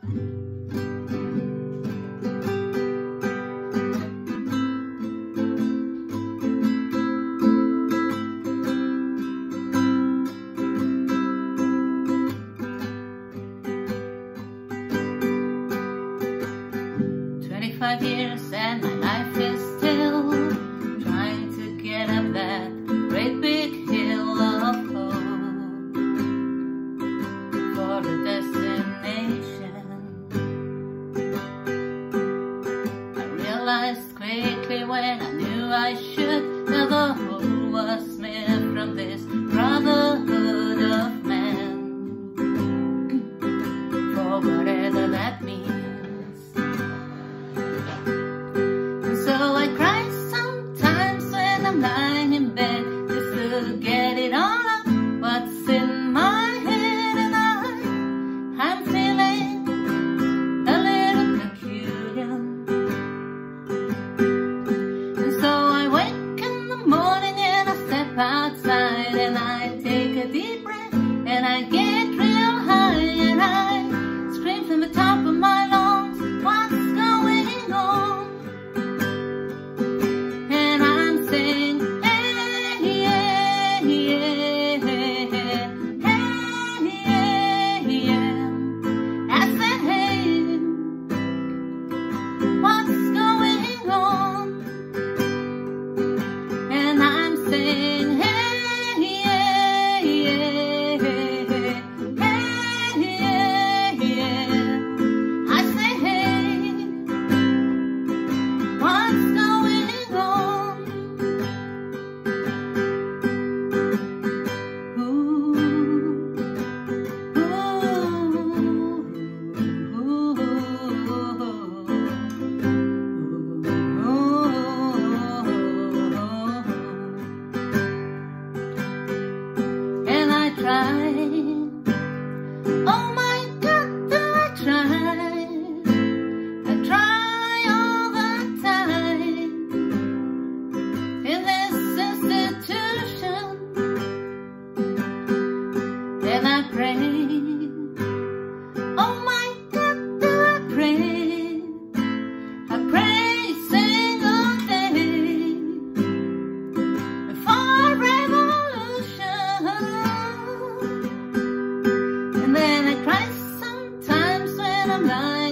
Years and my life is still trying to get up that great big hill of hope for a destination. I realized quickly when I knew I should that the whole was made from this brotherhood of man, for whatever that means. So I cry sometimes when I'm lying in bed, just to get it all up what's in my head, and I'm feeling a little peculiar. And so I wake in the morning and I step outside and I take a deep breath and I get real high and I scream from the top of my lungs, what's going on? Oh my God, do I try all the time in this institution, and I pray. Oh my God, do I pray single day for revolution. And then I cry sometimes when I'm lying